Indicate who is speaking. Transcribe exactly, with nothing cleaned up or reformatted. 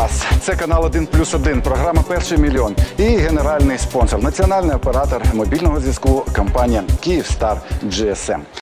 Speaker 1: вас! Це канал один плюс один, програма «Перший мільйон» і генеральний спонсор – національний оператор мобільного зв'язку компанія «Київстар Джі Ес Ем».